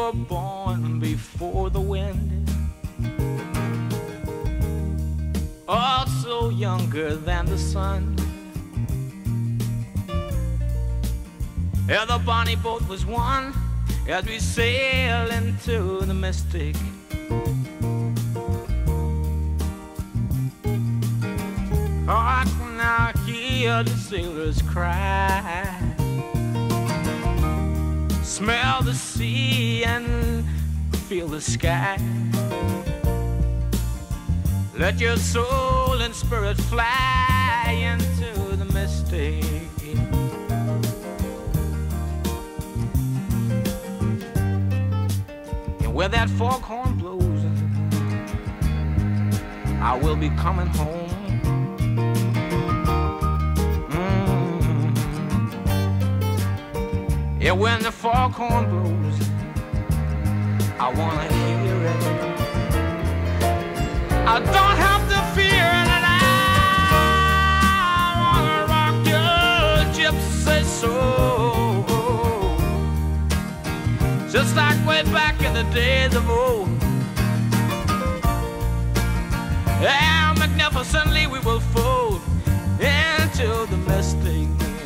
were born before the wind, also younger than the sun. Yeah, the bonnie boat was one as we sail into the mystic. Oh, I can now hear the sailors cry, smell the sea and feel the sky. Let your soul and spirit fly into the mystic. And where that foghorn blows, I will be coming home. Yeah, when the foghorn blows, I wanna hear it. I don't have to fear it, and I wanna rock your gypsy soul, just like way back in the days of old. Yeah, magnificently we will fold into the mystic.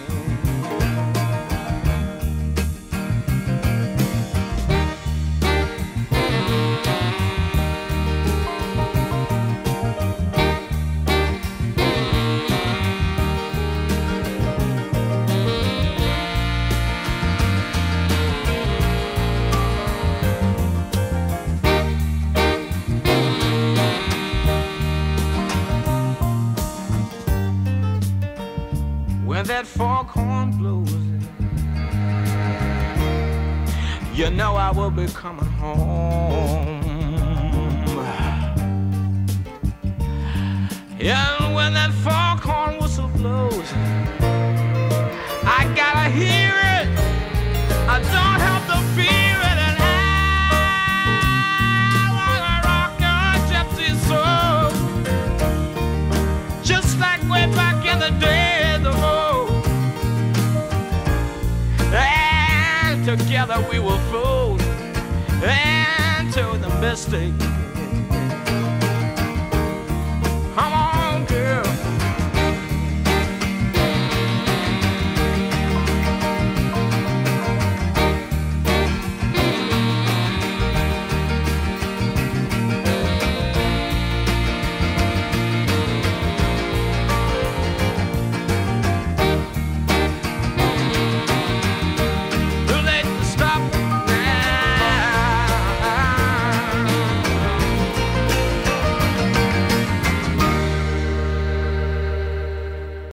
When that foghorn blows, you know I will be coming home. Yeah, and when that foghorn whistle blows, I gotta hear it. I don't have to fear it, and I wanna rock your gypsy soul, just like way back in the days of old. Together we will fold into the mystic.